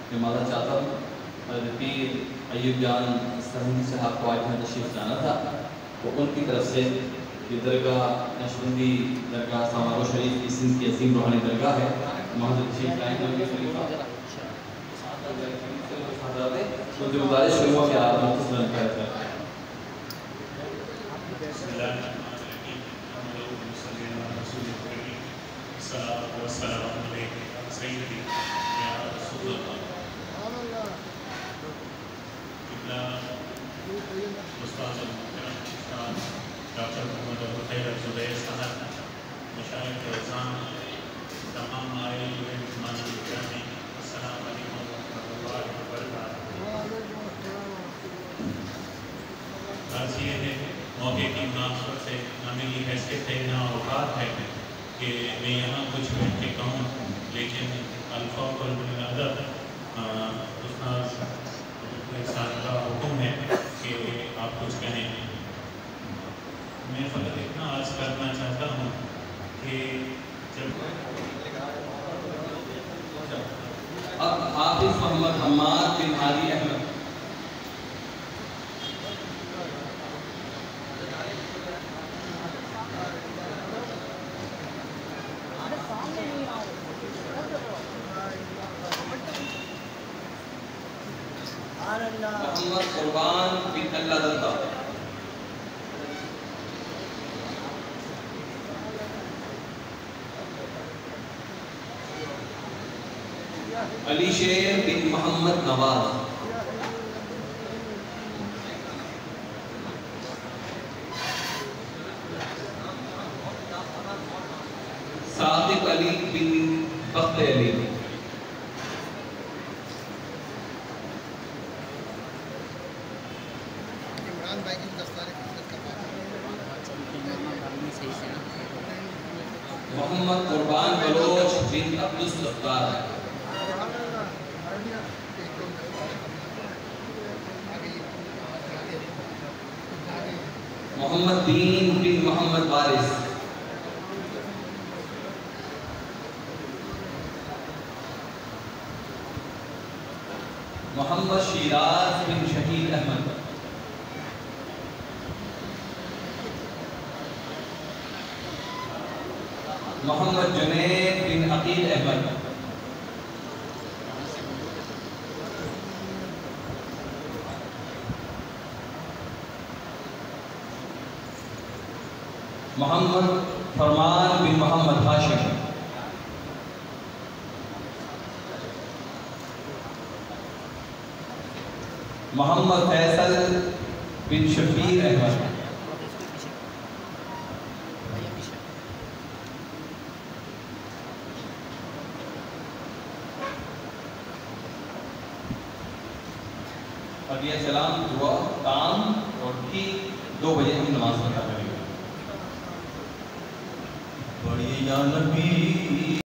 میں معذرت چاہتا ہوں، حضرت پیر ایوب جان سرہندی صاحب کو آج یہاں تشریف لانا تھا، تو ان کی طرف سے یہ درگاہ نقشبندی درگاہ سامارو شریف کی سندھ کی عظیم روحانی درگاہ ہے، محضر تشریف لائیں گے خلیفہ مجھے گزارش کروں کہ آپ مختصراً کیا کریں۔ بسم اللہ الرحمن الرحیم، محمد صلی اللہ علیہ وسلم، الصلاۃ والسلام علیہ سیدی یا رسول اللہ۔ استاد محترم استاد ڈاکٹر محمد ابوالخیر زبیر صاحب، مشائخ اعظام، تمام آئے ہوئے مہمان گرامی، السلام علیکم ورحمۃ اللہ وبرکاتہ۔ بات یہ ہے موقع کی مناسبت سے نہ میری حیثیت ہے نہ اوقات ہے کہ میں یہاں کچھ بیٹھ کے کہوں، لیکن الفاظ الادب استاد صاحب کا حکم ہے کہ آپ کچھ کہیں۔ میں فقط اتنا عرض کرنا چاہتا ہوں کہ جب اب حافظ محمد حماد بن علی احمد محمد قربان بن اللہ دلتا، علی شیر بن محمد نواز، صادق علی بن بخت علی، محمد قربان بلوچ بن عبدالستار، محمد دین بن محمد وارث، محمد شیراز بن شہید احمد، محمد جنید بن عقیل احمد، محمد فرمان بن محمد ہاشم، محمد فیصل بن شبیر احمد، علیہ السلام دعا کام اور ٹھیک 2 بجے ہم نماز پڑھا کریں گے۔ بڑی یا نبی